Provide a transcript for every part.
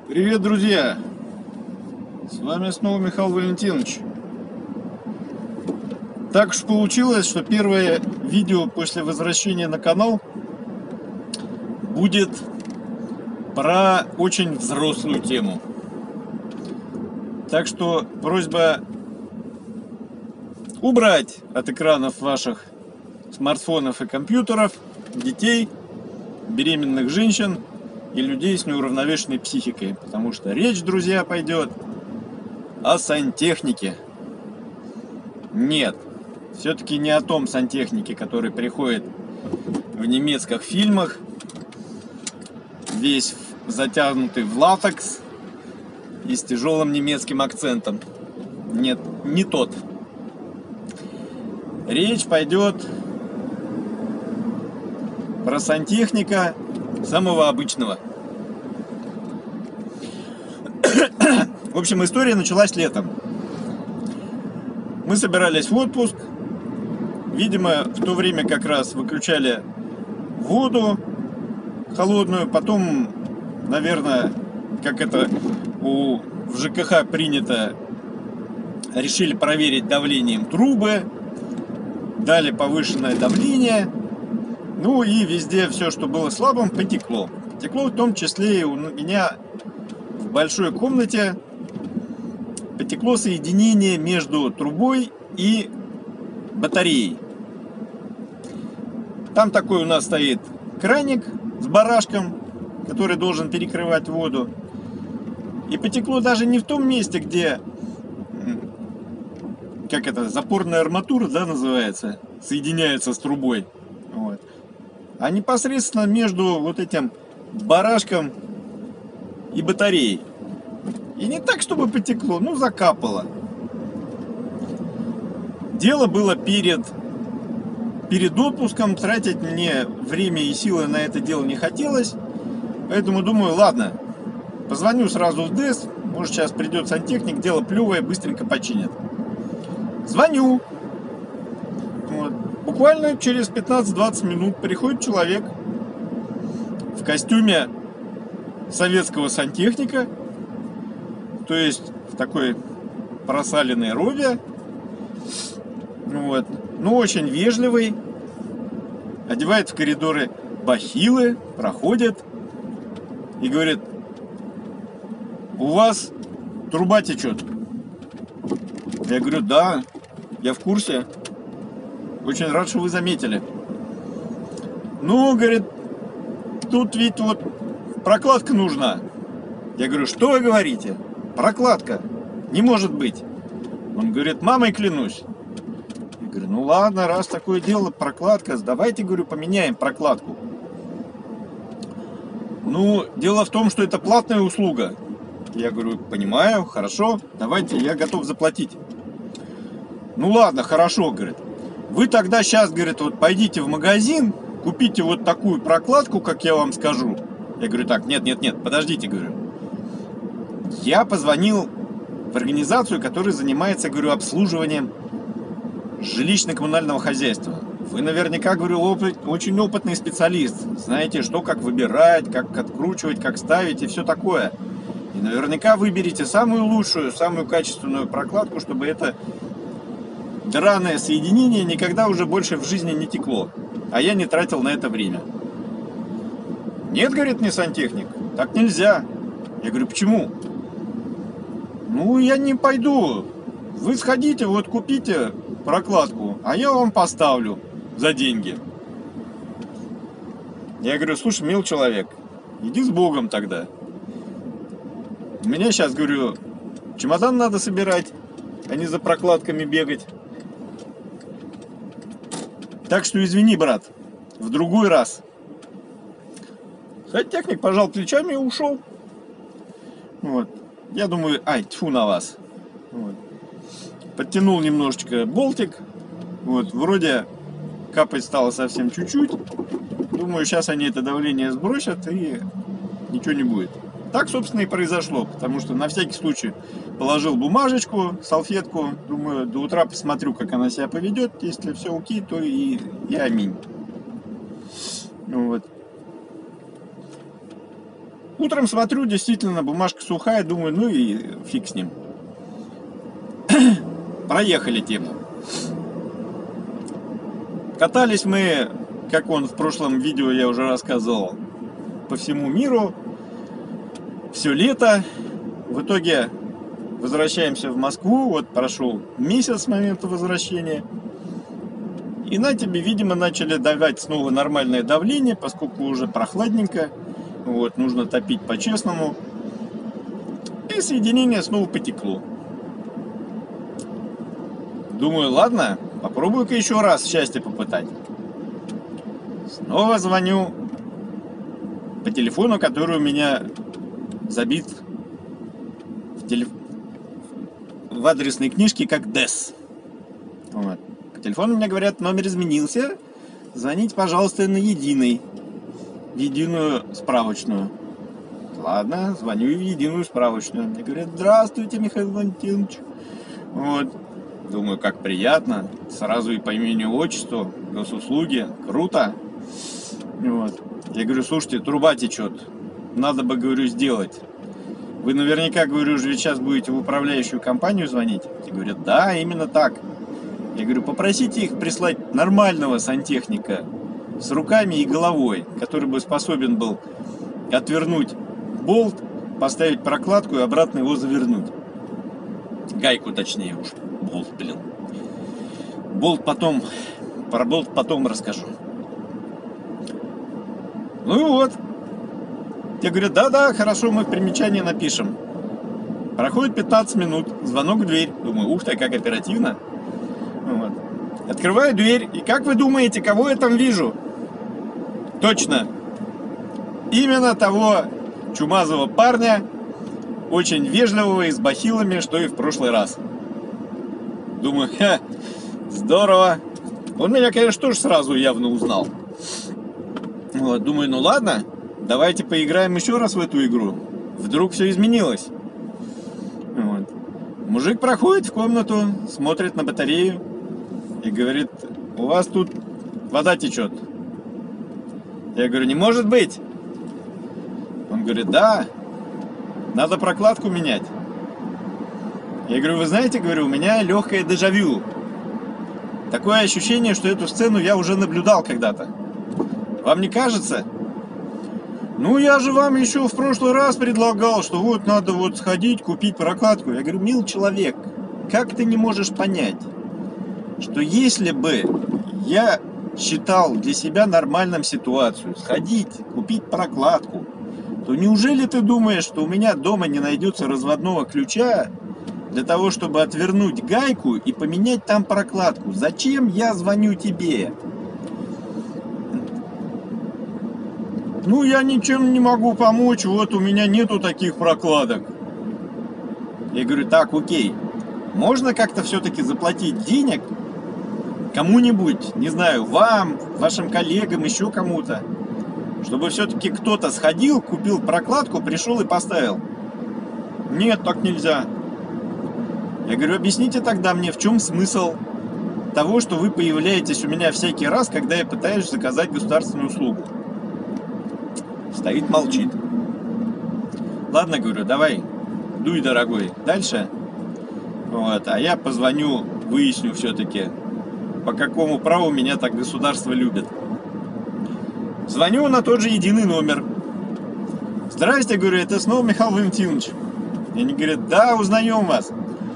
Привет, друзья! С вами снова Михаил Валентинович. Так уж получилось, что первое видео после возвращения на канал будет про очень взрослую тему. Так что просьба убрать от экранов ваших смартфонов и компьютеров детей, беременных женщин и людей с неуравновешенной психикой, потому что речь, друзья, пойдет о сантехнике. Нет, все-таки не о том сантехнике, который приходит в немецких фильмах, весь затянутый в латекс и с тяжелым немецким акцентом. Нет, не тот. Речь пойдет про сантехника самого обычного. В общем, история началась летом. Мы собирались в отпуск. Видимо, в то время как раз выключали воду холодную. Потом, наверное, как это в ЖКХ принято, решили проверить давлением трубы. Дали повышенное давление. Ну и везде все, что было слабым, потекло. Потекло в том числе и у меня в большой комнате. Потекло соединение между трубой и батареей. Там такой у нас стоит краник с барашком, который должен перекрывать воду. И потекло даже не в том месте, где, как это, запорная арматура, да, называется, соединяется с трубой. Вот. А непосредственно между вот этим барашком и батареей. И не так, чтобы потекло, ну закапало. Дело было перед отпуском, тратить мне время и силы на это дело не хотелось. Поэтому думаю, ладно, позвоню сразу в ДЭС, может сейчас придет сантехник, дело плевое, быстренько починят. Звоню. Вот. Буквально через 15-20 минут приходит человек в костюме советского сантехника, то есть в такой просаленной робе, вот, но очень вежливый, одевает в коридоры бахилы, проходит и говорит: у вас труба течет. Я говорю: да, я в курсе, очень рад, что вы заметили. Ну, говорит, тут ведь вот прокладка нужна. Я говорю: что вы говорите? Прокладка. Не может быть. Он говорит: мамой клянусь. Я говорю: ну ладно, раз такое дело, прокладка, давайте, говорю, поменяем прокладку. Ну, дело в том, что это платная услуга. Я говорю: понимаю, хорошо, давайте, я готов заплатить. Ну ладно, хорошо, говорит. Вы тогда сейчас, говорит, вот пойдите в магазин, купите вот такую прокладку, как я вам скажу. Я говорю: так, нет, подождите, говорю. Я позвонил в организацию, которая занимается, говорю, обслуживанием жилищно-коммунального хозяйства. Вы наверняка, говорю, очень опытный специалист. Знаете, что, как выбирать, как откручивать, как ставить и все такое. И наверняка выберете самую лучшую, самую качественную прокладку, чтобы это драное соединение никогда уже больше в жизни не текло. А я не тратил на это время. Нет, говорит мне сантехник, так нельзя. Я говорю: почему? Ну, я не пойду. Вы сходите, вот купите прокладку, а я вам поставлю за деньги. Я говорю: слушай, мил человек, иди с Богом тогда. У меня сейчас, говорю, чемодан надо собирать, а не за прокладками бегать. Так что извини, брат, в другой раз. Сантехник пожал плечами и ушел. Вот. Я думаю, ай, тьфу на вас. Вот. Подтянул немножечко болтик. Вот, вроде капать стало совсем чуть-чуть. Думаю, сейчас они это давление сбросят и ничего не будет. Так, собственно, и произошло. Потому что на всякий случай положил бумажечку, салфетку. Думаю, до утра посмотрю, как она себя поведет. Если все окей, то и аминь. Вот. Утром смотрю, действительно, бумажка сухая, думаю, ну и фиг с ним. Проехали тему. Катались мы, как он в прошлом видео я уже рассказывал, по всему миру. Все лето. В итоге возвращаемся в Москву. Вот прошел месяц с момента возвращения. И на тебе, видимо, начали давать снова нормальное давление, поскольку уже прохладненько. Вот, нужно топить по-честному. И соединение снова потекло. Думаю, ладно, попробую-ка еще раз счастье попытать. Снова звоню по телефону, который у меня забит в адресной книжке как ДЭС. Вот. По телефону мне говорят, номер изменился. Звоните, пожалуйста, на единую справочную. Ладно, звоню в единую справочную. Мне говорят, здравствуйте, Михаил Валентинович. Вот. Думаю, как приятно. Сразу и по имени-отчеству, госуслуги. Круто. Вот. Я говорю, слушайте, труба течет. Надо бы, говорю, сделать. Вы наверняка, говорю, уже сейчас будете в управляющую компанию звонить. И говорят, да, именно так. Я говорю, попросите их прислать нормального сантехника с руками и головой, который бы способен был отвернуть болт, поставить прокладку и обратно его завернуть. Гайку, точнее уж. Болт, блин. Про болт потом расскажу. Ну и вот. Я говорю, да, хорошо, мы в примечании напишем. Проходит 15 минут, звонок в дверь. Думаю, ух ты, как оперативно. Вот. Открываю дверь, и как вы думаете, кого я там вижу? Точно. Именно того чумазого парня, очень вежливого и с бахилами, что и в прошлый раз. Думаю, здорово. Он меня, конечно, тоже сразу явно узнал. Вот, думаю, ну ладно, давайте поиграем еще раз в эту игру. Вдруг все изменилось. Вот. Мужик проходит в комнату, смотрит на батарею и говорит, у вас тут вода течет. Я говорю, не может быть. Он говорит, да, надо прокладку менять. Я говорю, вы знаете, говорю, у меня легкое дежавю. Такое ощущение, что эту сцену я уже наблюдал когда-то. Вам не кажется? Ну, я же вам еще в прошлый раз предлагал, что вот надо вот сходить, купить прокладку. Я говорю, мил человек, как ты не можешь понять, что если бы я считал для себя нормальным ситуацию, сходить, купить прокладку, то неужели ты думаешь, что у меня дома не найдется разводного ключа для того, чтобы отвернуть гайку и поменять там прокладку? Зачем я звоню тебе? Ну, я ничем не могу помочь, вот у меня нету таких прокладок. Я говорю, так, окей, можно как-то все-таки заплатить денег кому-нибудь, не знаю, вам, вашим коллегам, еще кому-то, чтобы все-таки кто-то сходил, купил прокладку, пришел и поставил. Нет, так нельзя. Я говорю, объясните тогда мне, в чем смысл того, что вы появляетесь у меня всякий раз, когда я пытаюсь заказать государственную услугу. Стоит, молчит. Ладно, говорю, давай, дуй, дорогой, дальше. Вот, а я позвоню, выясню все-таки, по какому праву меня так государство любит. Звоню на тот же единый номер. Здрасте, говорю, это снова Михаил Валентинович. И они говорят, да, узнаем вас.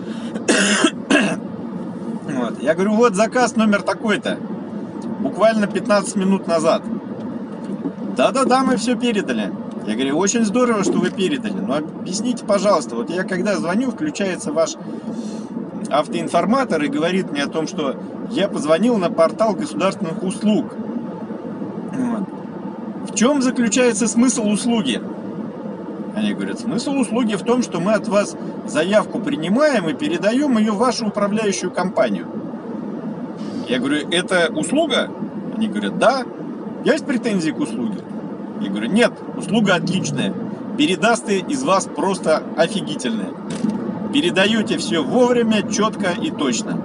Вот. Я говорю, вот заказ номер такой-то. Буквально 15 минут назад. Да, мы все передали. Я говорю, очень здорово, что вы передали. Но объясните, пожалуйста, вот я когда звоню, включается ваш автоинформатор и говорит мне о том, что я позвонил на портал государственных услуг. Вот. В чем заключается смысл услуги? Они говорят, смысл услуги в том, что мы от вас заявку принимаем и передаем ее в вашу управляющую компанию. Я говорю, это услуга? Они говорят, да. Есть претензии к услуге? Я говорю, нет, услуга отличная. Передасты из вас просто офигительные. Передаете все вовремя, четко и точно.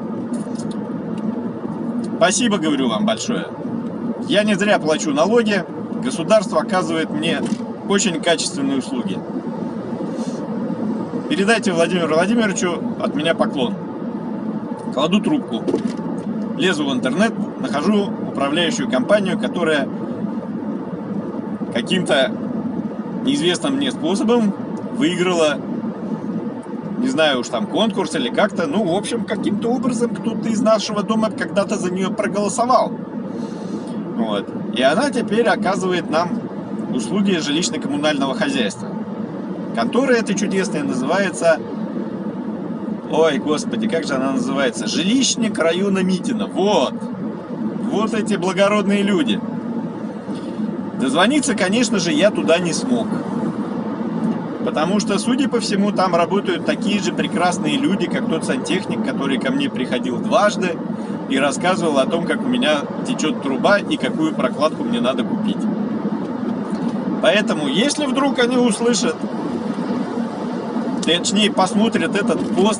Спасибо, говорю вам большое. Я не зря плачу налоги. Государство оказывает мне очень качественные услуги. Передайте Владимиру Владимировичу от меня поклон. Кладу трубку, лезу в интернет, нахожу управляющую компанию, которая каким-то неизвестным мне способом выиграла, не знаю уж там конкурс или как-то, ну, в общем, каким-то образом кто-то из нашего дома когда-то за нее проголосовал. Вот. И она теперь оказывает нам услуги жилищно-коммунального хозяйства. Контора эта чудесная называется... Ой, господи, как же она называется? Жилищник района Митина. Вот. Вот эти благородные люди. Дозвониться, конечно же, я туда не смог. Потому что, судя по всему, там работают такие же прекрасные люди, как тот сантехник, который ко мне приходил дважды и рассказывал о том, как у меня течет труба и какую прокладку мне надо купить. Поэтому, если вдруг они услышат, точнее, посмотрят этот пост,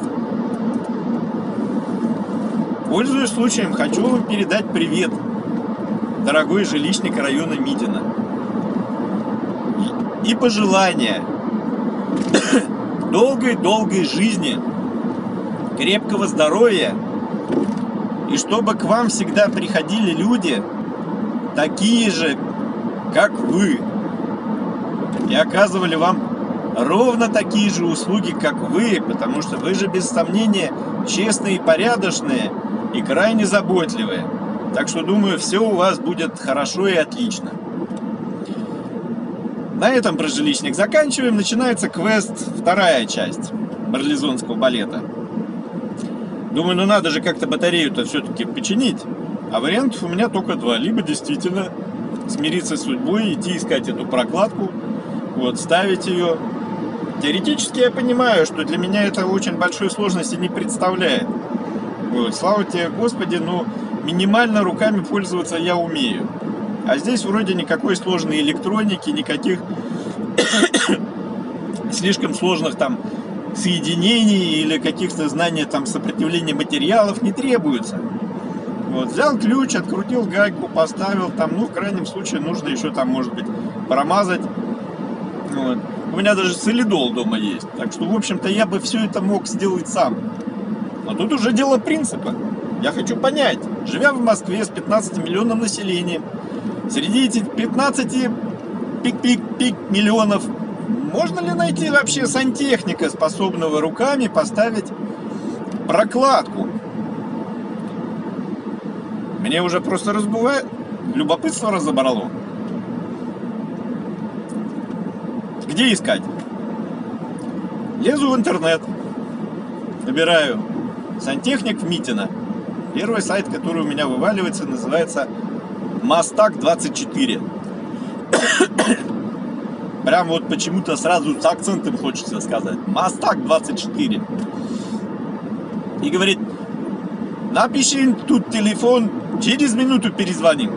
пользуясь случаем, хочу вам передать привет, дорогой жилищник района Митина. И пожелания долгой-долгой жизни, крепкого здоровья, и чтобы к вам всегда приходили люди, такие же, как вы, и оказывали вам ровно такие же услуги, как вы, потому что вы же, без сомнения, честные и порядочные, и крайне заботливые. Так что, думаю, все у вас будет хорошо и отлично. На этом про жилищник заканчиваем. Начинается квест, вторая часть Барлизонского балета. Думаю, ну надо же как-то батарею-то все-таки починить. А вариантов у меня только два. Либо действительно смириться с судьбой, идти искать эту прокладку, вот, ставить ее. Теоретически я понимаю, что для меня это очень большой сложности не представляет. Вот, слава тебе, Господи, но минимально руками пользоваться я умею. А здесь вроде никакой сложной электроники, никаких слишком сложных там соединений или каких-то знаний там сопротивления материалов не требуется. Вот, взял ключ, открутил гайку, поставил там, ну, в крайнем случае нужно еще там, может быть, промазать. Вот. У меня даже солидол дома есть. Так что, в общем-то, я бы все это мог сделать сам. Но тут уже дело принципа. Я хочу понять, живя в Москве с 15-миллионным населением, среди этих 15 пик-пик-пик миллионов, можно ли найти вообще сантехника, способного руками поставить прокладку? Мне уже просто любопытство разобрало. Где искать? Лезу в интернет, набираю сантехник в Митино. Первый сайт, который у меня вываливается, называется Мастак24. Прям вот почему-то сразу с акцентом хочется сказать. Мастак24. И говорит, напиши тут телефон, через минуту перезвоним.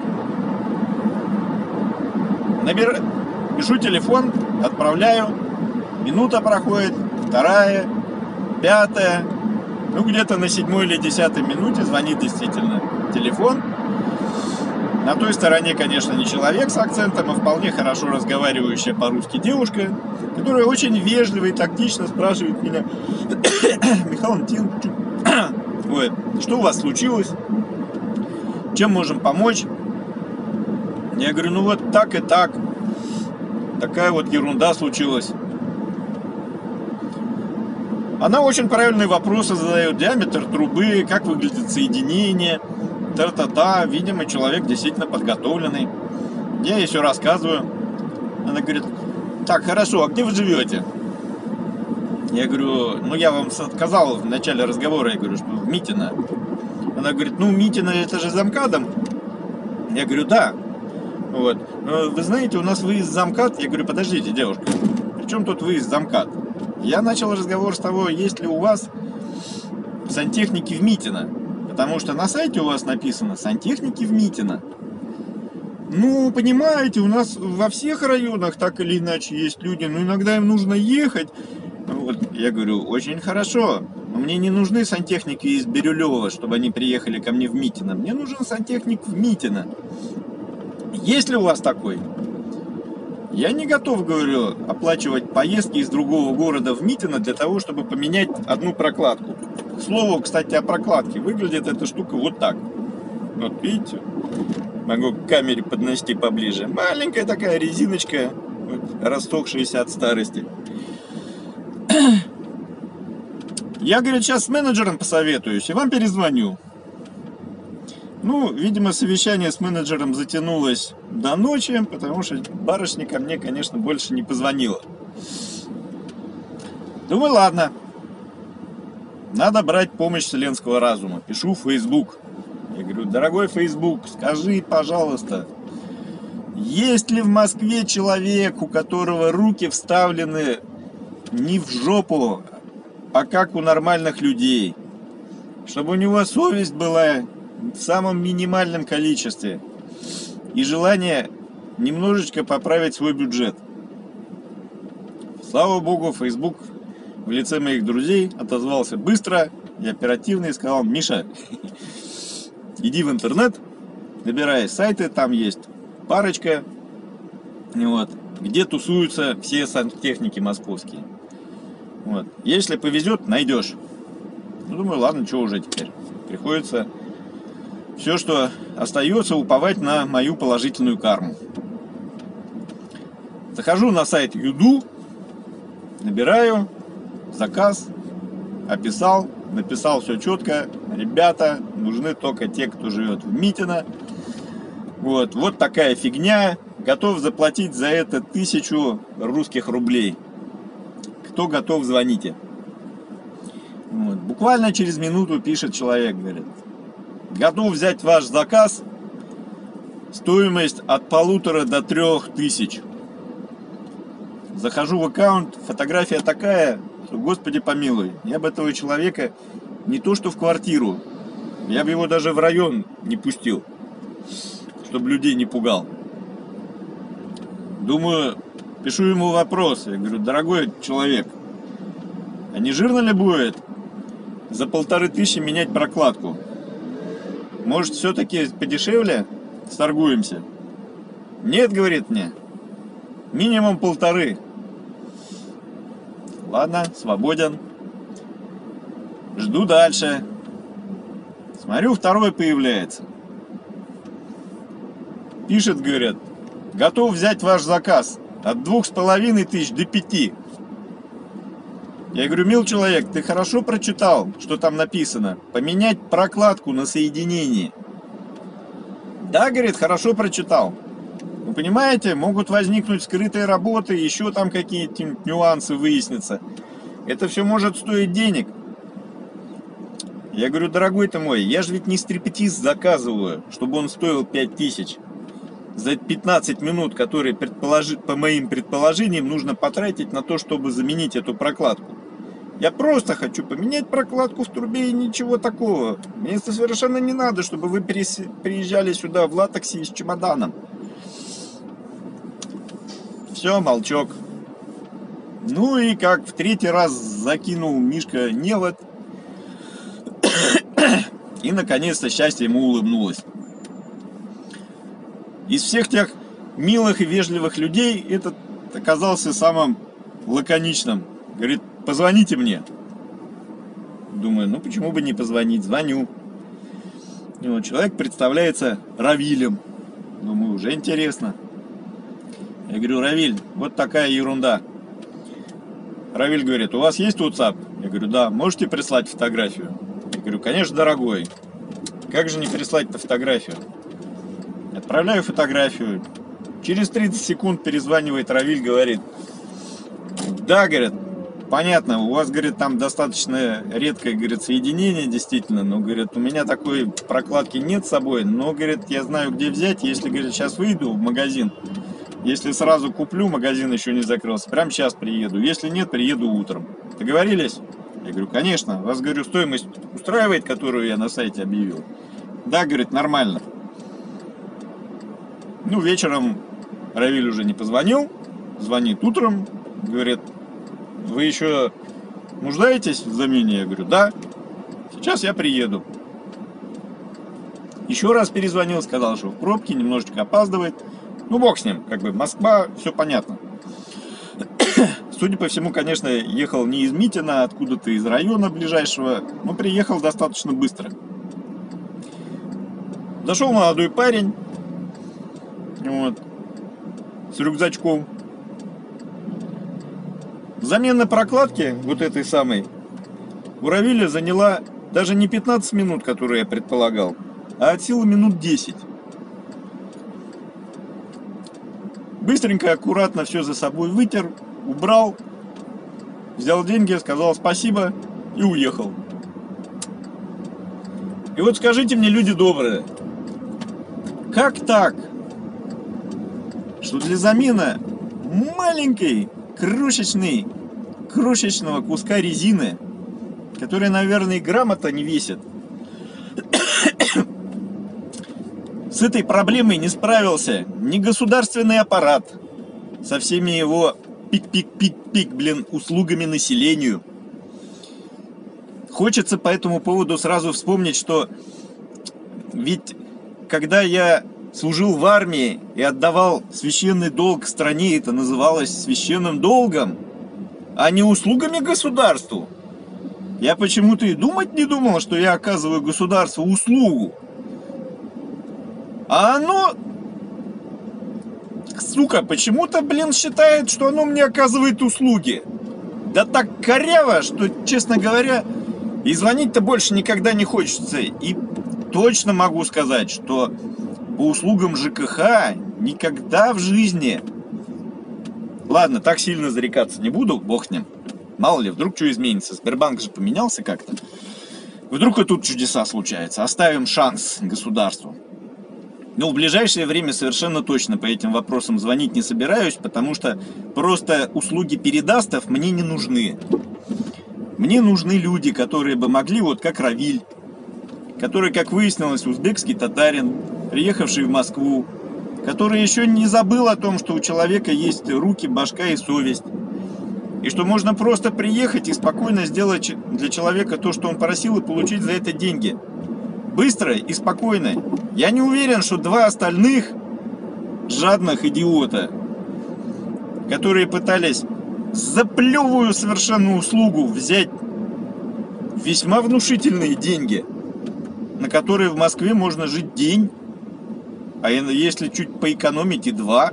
Пишу телефон, отправляю. Минута проходит, вторая, пятая. Ну, где-то на 7 или 10 минуте звонит действительно телефон. На той стороне, конечно, не человек с акцентом, а вполне хорошо разговаривающая по-русски девушка, которая очень вежливо и тактично спрашивает меня: Михаил Антонович, ой, что у вас случилось? Чем можем помочь? Я говорю, ну вот так и так. Такая вот ерунда случилась. Она очень правильные вопросы задает. Диаметр трубы, как выглядит соединение, та-та-та. Видимо, человек действительно подготовленный. Я ей все рассказываю. Она говорит, так, хорошо, а где вы живете? Я говорю, ну я вам сказал в начале разговора, я говорю, что в Митино. Она говорит, ну Митино это же за МКАДом. Я говорю, да. Вот. Вы знаете, у нас выезд за МКАД. Я говорю, подождите, девушка, при чем тут выезд за МКАД? Я начал разговор с того, есть ли у вас сантехники в Митино. Потому что на сайте у вас написано сантехники в Митино. Ну, понимаете, у нас во всех районах так или иначе есть люди, но иногда им нужно ехать. Вот. Я говорю, очень хорошо. Но мне не нужны сантехники из Бирюлева, чтобы они приехали ко мне в Митино. Мне нужен сантехник в Митино. Есть ли у вас такой? Я не готов, говорю, оплачивать поездки из другого города в Митино для того, чтобы поменять одну прокладку. К слову, кстати, о прокладке. Выглядит эта штука вот так. Вот видите? Могу к камере поднести поближе. Маленькая такая резиночка, вот, рассохшаяся от старости. Я, говорит, сейчас с менеджером посоветуюсь и вам перезвоню. Ну, видимо, совещание с менеджером затянулось до ночи, потому что барышня ко мне, конечно, больше не позвонила. Думаю, ладно. Надо брать помощь вселенского разума. Пишу в Facebook. Я говорю, дорогой Facebook, скажи, пожалуйста, есть ли в Москве человек, у которого руки вставлены не в жопу, а как у нормальных людей? Чтобы у него совесть была в самом минимальном количестве и желание немножечко поправить свой бюджет. Слава богу, Facebook в лице моих друзей отозвался быстро и оперативно и сказал: Миша, иди в интернет, набирай сайты, там есть парочка, вот, где тусуются все сантехники московские. Вот. Если повезет, найдешь. Ну, думаю, ладно, что уже теперь. Приходится все, что остается, уповать на мою положительную карму. Захожу на сайт Юду, набираю заказ, описал, написал все четко. Ребята, нужны только те, кто живет в Митино. Вот такая фигня. Готов заплатить за это 1000 русских рублей. Кто готов, звоните. Вот. Буквально через минуту пишет человек, говорит: готов взять ваш заказ. Стоимость от 1500 до 3000. Захожу в аккаунт, фотография такая, что, Господи помилуй, я бы этого человека не то что в квартиру, я бы его даже в район не пустил, чтобы людей не пугал. Думаю, пишу ему вопрос, я говорю: дорогой человек, а не жирно ли будет за 1500 менять прокладку? Может, все-таки подешевле сторгуемся? Нет, говорит мне, минимум 1500. Ладно, свободен. Жду дальше. Смотрю, второй появляется. Пишет, говорят: готов взять ваш заказ от 2500 до 5. Я говорю: мил человек, ты хорошо прочитал, что там написано? Поменять прокладку на соединении. Да, говорит, хорошо прочитал. Вы понимаете, могут возникнуть скрытые работы, еще там какие-то нюансы выяснятся. Это все может стоить денег. Я говорю: дорогой ты мой, я же ведь не стриптиз заказываю, чтобы он стоил 5000. За 15 минут, которые, по моим предположениям, нужно потратить на то, чтобы заменить эту прокладку. Я просто хочу поменять прокладку в трубе и ничего такого. Мне совершенно не надо, чтобы вы приезжали сюда в латексе и с чемоданом. Все, молчок. Ну и как в третий раз закинул Мишка невод. И наконец-то счастье ему улыбнулось. Из всех тех милых и вежливых людей этот оказался самым лаконичным. Говорит: позвоните мне. Думаю, ну почему бы не позвонить? Звоню. И вот человек представляется Равилем. Думаю, уже интересно. Я говорю: Равиль, вот такая ерунда. Равиль говорит: у вас есть WhatsApp? Я говорю: да. Можете прислать фотографию? Я говорю: конечно, дорогой. Как же не прислать-то фотографию? Отправляю фотографию. Через 30 секунд перезванивает Равиль, говорит: да, говорит, понятно, у вас, говорит, там достаточно редкое, говорит, соединение, действительно, но, говорит, у меня такой прокладки нет с собой, но, говорит, я знаю, где взять, если, говорит, сейчас выйду в магазин, если сразу куплю, магазин еще не закрылся, прямо сейчас приеду, если нет, приеду утром. Договорились? Я говорю: конечно, вас, говорю, стоимость устраивает, которую я на сайте объявил? Да, говорит, нормально. Ну, вечером Равиль уже не позвонил, звонит утром, говорит: вы еще нуждаетесь в замене? Я говорю: да, сейчас я приеду. Еще раз перезвонил, сказал, что в пробке, немножечко опаздывает. Ну, бог с ним, как бы Москва, все понятно. Судя по всему, конечно, ехал не из Митина, а откуда-то из района ближайшего, но приехал достаточно быстро. Зашел молодой парень, вот, с рюкзачком. Замена прокладки, вот этой самой, у Равиля заняла даже не 15 минут, которые я предполагал, а от силы минут 10. Быстренько, аккуратно все за собой вытер, убрал, взял деньги, сказал спасибо и уехал. И вот скажите мне, люди добрые, как так, что для замены маленькой крошечного куска резины, который, наверное, и грамма-то не весит, с этой проблемой не справился ни государственный аппарат со всеми его пик-пик-пик-пик, услугами населению. Хочется по этому поводу сразу вспомнить, что ведь когда я служил в армии и отдавал священный долг стране, это называлось священным долгом, а не услугами государству. Я почему-то и думать не думал, что я оказываю государству услугу. А оно, сука, почему-то, считает, что оно мне оказывает услуги. Да так коряво, что, честно говоря, и звонить-то больше никогда не хочется. И точно могу сказать, что по услугам ЖКХ никогда в жизни... Ладно, так сильно зарекаться не буду, бог с ним. Мало ли, вдруг что изменится. Сбербанк же поменялся как-то. Вдруг и тут чудеса случаются. Оставим шанс государству. Но в ближайшее время совершенно точно по этим вопросам звонить не собираюсь, потому что просто услуги передастов мне не нужны. Мне нужны люди, которые бы могли, вот как Равиль, который, как выяснилось, узбекский татарин, приехавший в Москву, который еще не забыл о том, что у человека есть руки, башка и совесть. И что можно просто приехать и спокойно сделать для человека то, что он просил, и получить за это деньги. Быстро и спокойно. Я не уверен, что два остальных жадных идиота, которые пытались за плевую совершенно услугу взять весьма внушительные деньги, на которые в Москве можно жить день, а если чуть поэкономить, и два.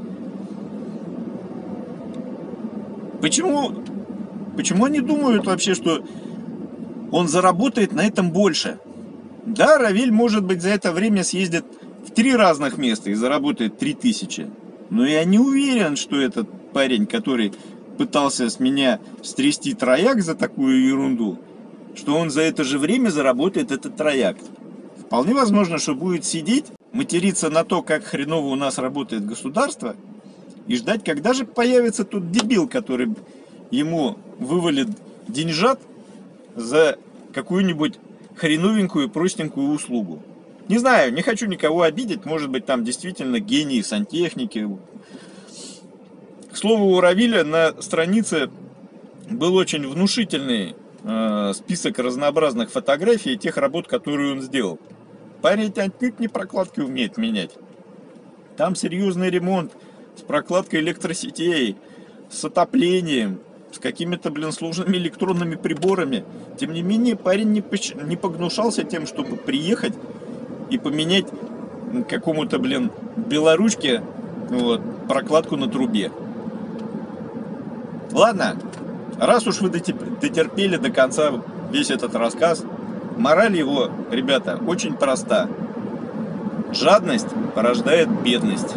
Почему они думают вообще, что он заработает на этом больше? Да, Равиль, может быть, за это время съездит в 3 разных места и заработает 3000. Но я не уверен, что этот парень, который пытался с меня стрясти трояк за такую ерунду, что он за это же время заработает этот трояк. Вполне возможно, что будет сидеть, материться на то, как хреново у нас работает государство, и ждать, когда же появится тот дебил, который ему вывалит деньжат за какую-нибудь хреновенькую, простенькую услугу. Не знаю, не хочу никого обидеть, может быть, там действительно гений сантехники. К слову, у Равиля на странице был очень внушительный список разнообразных фотографий тех работ, которые он сделал. Парень отнюдь не прокладки умеет менять. Там серьезный ремонт с прокладкой электросетей, с отоплением, с какими-то, сложными электронными приборами. Тем не менее, парень не погнушался тем, чтобы приехать и поменять какому-то, белоручке прокладку на трубе. Ладно, раз уж вы дотерпели до конца весь этот рассказ, мораль его, ребята, очень проста. Жадность порождает бедность.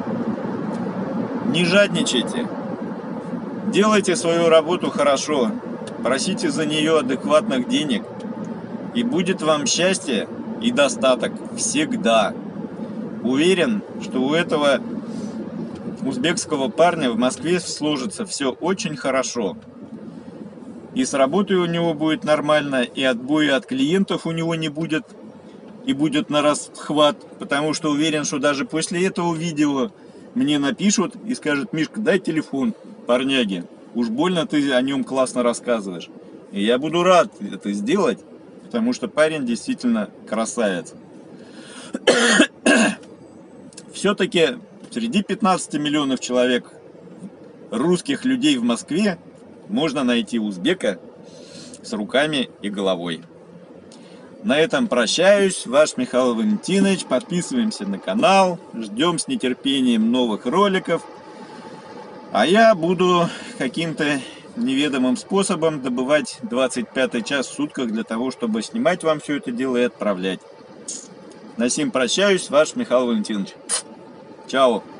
Не жадничайте. Делайте свою работу хорошо, просите за нее адекватных денег, и будет вам счастье и достаток всегда. Уверен, что у этого узбекского парня в Москве сложится все очень хорошо. И с работой у него будет нормально, и отбоя от клиентов у него не будет, и будет на расхват, потому что уверен, что даже после этого видео мне напишут и скажут: Мишка, дай телефон парняги, уж больно ты о нем классно рассказываешь. И я буду рад это сделать, потому что парень действительно красавец. Все-таки среди 15 миллионов человек, русских людей в Москве, можно найти узбека с руками и головой. На этом прощаюсь. Ваш Михаил Валентинович. Подписываемся на канал. Ждем с нетерпением новых роликов. А я буду каким-то неведомым способом добывать 25 час в сутках для того, чтобы снимать вам все это дело и отправлять. На сим прощаюсь. Ваш Михаил Валентинович. Чао.